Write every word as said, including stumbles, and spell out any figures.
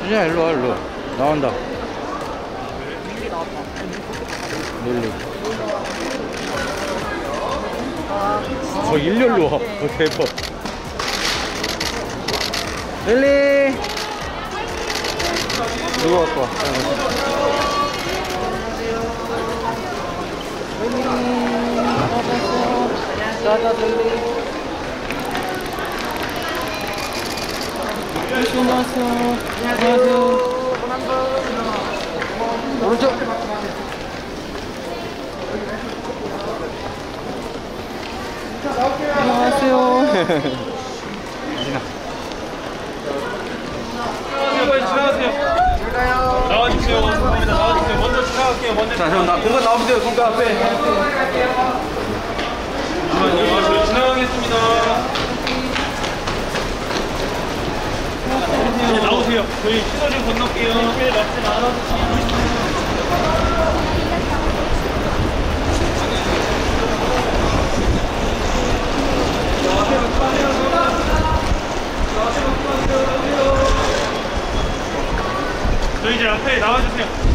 수진아 일로와 일로 나온다. 릴리 어 일렬로 와. 어 대박. 릴리 누구 갖고 와. 짜자 릴리 안녕하세요. 안녕하세요. 오른쪽. 안녕하세요. 지나가세요. 나와주세요. 감사합니다. 나와주세요. 먼저 지나갈게요. 먼저. 자, 형, 나 공간 나오세요. 공간 앞에. 잠시만요. 저희 지나가겠습니다. 네, 나오세요. 저희 신호 좀 건널게요. 길 막지 말아주세요. 저희 이제 앞에 나와주세요.